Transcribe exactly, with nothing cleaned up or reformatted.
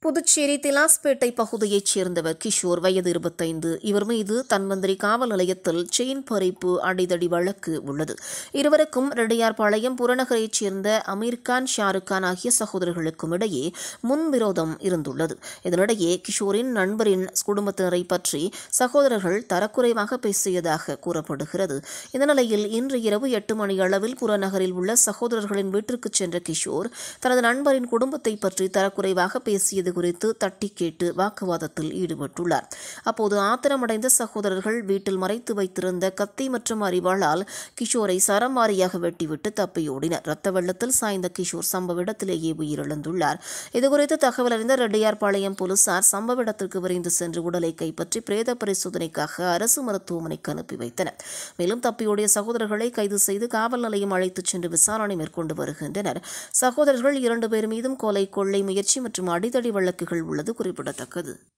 புதுச்சேரி திலாஸ்பேட்டை பகுதியைச் சேர்ந்தவர் கிஷோர், வயது இருபத்தைந்து. இவர் மீது தன்வந்திரி காவல் நிலையத்தில் செயின் பறிப்பு அடிதடி வழக்கு உள்ளது. இருவருக்கும் ரெட்டியார்பாளையம் புறநகரைச் சேர்ந்த அமீர்கான், ஷாருக்கான் ஆகிய சகோதரர்களுக்கும் இடையே முன்விரோதம் இருந்துள்ளது. இதனிடையே கிஷோரின் நண்பரின் குடும்பத்தினரை பற்றி சகோதரர்கள் தரக்குறைவாக பேசியதாக கூறப்படுகிறது. இந்த நிலையில் இன்று இரவு எட்டு மணி அளவில் புறநகரில் உள்ள சகோதரர்களின் வீட்டிற்கு சென்ற கிஷோர் தனது நண்பரின் குடும்பத்தை பற்றி தரக்குறைவாக பேசியது குறித்து தட்டி கேட்டு வாக்குவாதத்தில் ஈடுபட்டுள்ளார். அப்போது ஆத்திரமடைந்த சகோதரர்கள் வீட்டில் மறைத்து வைத்திருந்த கத்தி மற்றும் அரிவாளால் கிஷோரை சரமாரியாக வெட்டிவிட்டு தப்பியோடினர். ரத்த வெள்ளத்தில் சாய்ந்த கிஷோர் சம்பவ இடத்திலேயே உயிரிழந்துள்ளார். இதுகுறித்து தகவல் அறிந்த ரெட்டியார்பாளையம் போலீசார் சம்பவ இடத்திற்கு விரைந்து சென்று உடலை கைப்பற்றி பிரேத பரிசோதனைக்காக அரசு மருத்துவமனைக்கு அனுப்பி வைத்தனர். மேலும் தப்பியோடிய சகோதரர்களை கைது செய்து காவல் நிலையம் அழைத்துச் சென்று விசாரணை மேற்கொண்டு வருகின்றனர். சகோதரர்கள் இரண்டு பேர் மீதும் கொலை, கொள்ளை முயற்சி மற்றும் அடிதடி வழக்குகள் உள்ளது குறிப்பிடத்தக்கது.